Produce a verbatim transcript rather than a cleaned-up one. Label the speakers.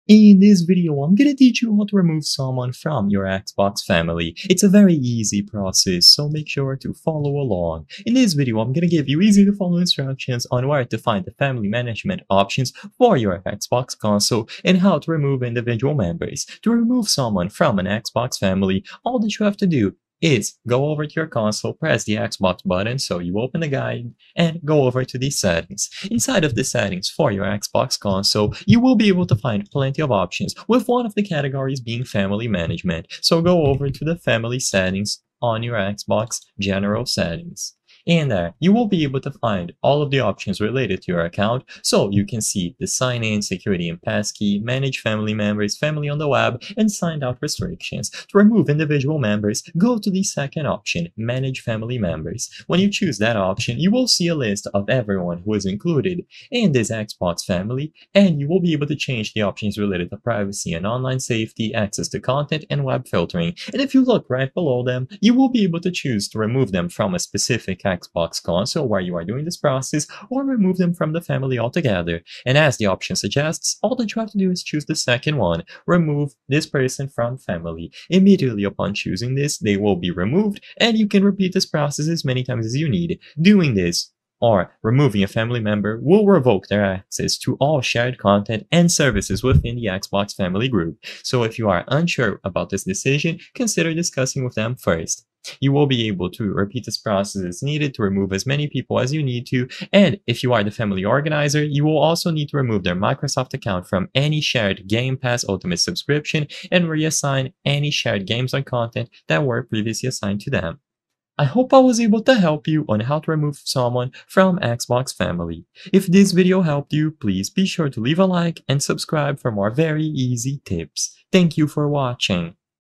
Speaker 1: In this video, I'm gonna teach you how to remove someone from your Xbox family. It's a very easy process, so make sure to follow along. In this video, I'm gonna give you easy to follow instructions on where to find the family management options for your Xbox console and how to remove individual members. To remove someone from an Xbox family, all that you have to do is go over to your console, press the Xbox button, so you open the guide, and go over to the settings. Inside of the settings for your Xbox console, you will be able to find plenty of options, with one of the categories being family management. So go over to the family settings on your Xbox general settings. In there, you will be able to find all of the options related to your account, so you can see the sign-in, security and passkey, manage family members, family on the web, and signed out restrictions. To remove individual members, go to the second option, manage family members. When you choose that option, you will see a list of everyone who is included in this Xbox family, and you will be able to change the options related to privacy and online safety, access to content, and web filtering. And if you look right below them, you will be able to choose to remove them from a specific Xbox console where you are doing this process, or remove them from the family altogether. And as the option suggests, all that you have to do is choose the second one, remove this person from family. Immediately upon choosing this, they will be removed, and you can repeat this process as many times as you need. Doing this, or removing a family member, will revoke their access to all shared content and services within the Xbox family group. So if you are unsure about this decision, consider discussing with them first. You will be able to repeat this process as needed to remove as many people as you need to, and if you are the family organizer, you will also need to remove their Microsoft account from any shared Game Pass Ultimate subscription and reassign any shared games and content that were previously assigned to them. I hope I was able to help you on how to remove someone from Xbox family. If this video helped you, please be sure to leave a like and subscribe for more very easy tips. Thank you for watching.